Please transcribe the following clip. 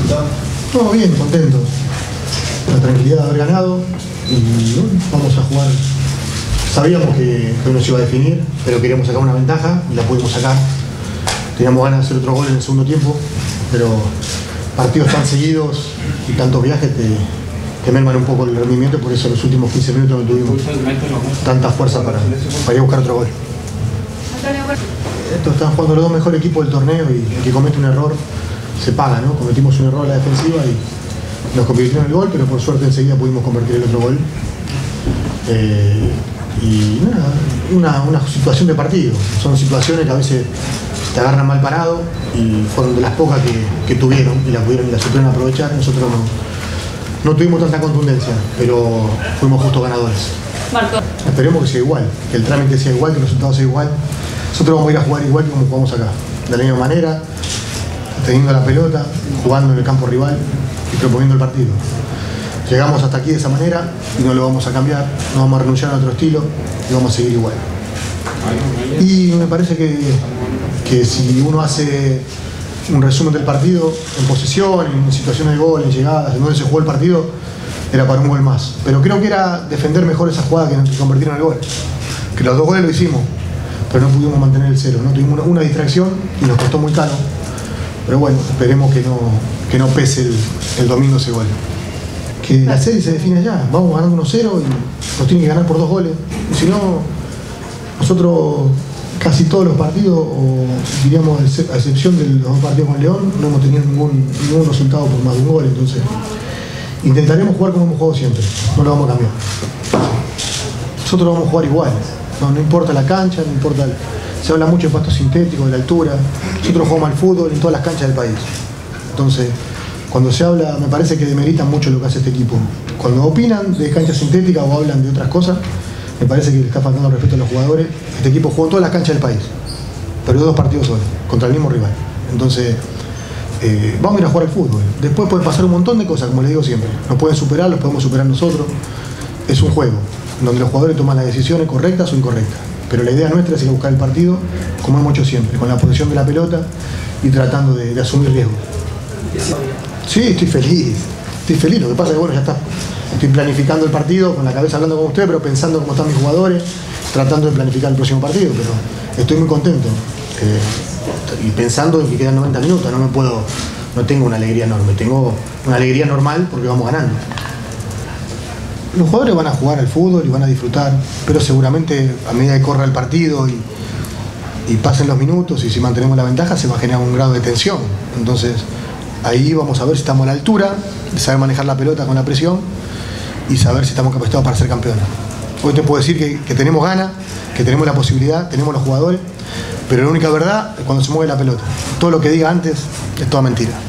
resultado? No, bien, contento. La tranquilidad de haber ganado y bueno, vamos a jugar. Sabíamos que no se iba a definir, pero queríamos sacar una ventaja y la pudimos sacar. Teníamos ganas de hacer otro gol en el segundo tiempo, pero partidos tan seguidos y tantos viajes te merman un poco el rendimiento, por eso en los últimos 15 minutos no tuvimos tanta fuerza para ir a buscar otro gol. Estos están jugando los dos mejores equipos del torneo y el que comete un error se paga, ¿no? Cometimos un error en la defensiva y nos convirtieron en el gol, pero por suerte enseguida pudimos convertir el otro gol. Y nada, una situación de partido. Son situaciones que a veces te agarran mal parado y fueron de las pocas que tuvieron y la supieron aprovechar. Nosotros no tuvimos tanta contundencia, pero fuimos justos ganadores. Marco. Esperemos que sea igual, que el trámite sea igual, que el resultado sea igual. Nosotros vamos a ir a jugar igual que como jugamos acá, de la misma manera, teniendo la pelota, jugando en el campo rival y proponiendo el partido. Llegamos hasta aquí de esa manera y no lo vamos a cambiar, no vamos a renunciar a otro estilo y vamos a seguir igual. Y me parece que si uno hace un resumen del partido en posesión, en situaciones de gol, en llegadas, en donde se jugó el partido, era para un gol más. Pero creo que era defender mejor esa jugada que convertir en el gol. Que los dos goles lo hicimos, pero no pudimos mantener el cero, ¿no? Tuvimos una distracción y nos costó muy caro. Pero bueno, esperemos que no pese el domingo ese gol. Que la serie se define ya, vamos ganando 1-0 y nos tienen que ganar por 2 goles. Y si no, nosotros casi todos los partidos, o diríamos a excepción de los 2 partidos con León, no hemos tenido ningún resultado por más de un gol. Entonces intentaremos jugar como hemos jugado siempre, no lo vamos a cambiar. Nosotros vamos a jugar igual, no importa la cancha, no importa se habla mucho de pasto sintético, de la altura. Nosotros jugamos al fútbol en todas las canchas del país. Entonces, cuando se habla, me parece que demeritan mucho lo que hace este equipo. Cuando opinan de cancha sintética o hablan de otras cosas, me parece que le está faltando respeto a los jugadores. Este equipo jugó en todas las canchas del país, pero 2 partidos solo, contra el mismo rival. Entonces, vamos a ir a jugar al fútbol. Después puede pasar un montón de cosas, como les digo siempre. Nos pueden superar, los podemos superar nosotros. Es un juego, donde los jugadores toman las decisiones correctas o incorrectas. Pero la idea nuestra es ir a buscar el partido, como hemos hecho siempre, con la posesión de la pelota y tratando de asumir riesgos. Sí, estoy feliz. Lo que pasa es que bueno, ya está. Estoy planificando el partido con la cabeza hablando con usted, pero pensando cómo están mis jugadores, tratando de planificar el próximo partido, pero estoy muy contento. Y pensando en que quedan 90 minutos, no tengo una alegría enorme, tengo una alegría normal porque vamos ganando. Los jugadores van a jugar al fútbol y van a disfrutar, pero seguramente a medida que corra el partido y pasen los minutos y si mantenemos la ventaja se va a generar un grado de tensión. Entonces ahí vamos a ver si estamos a la altura de saber manejar la pelota con la presión y saber si estamos capacitados para ser campeones. Hoy te puedo decir que tenemos ganas, que tenemos la posibilidad, tenemos los jugadores, pero la única verdad es cuando se mueve la pelota. Todo lo que diga antes es toda mentira.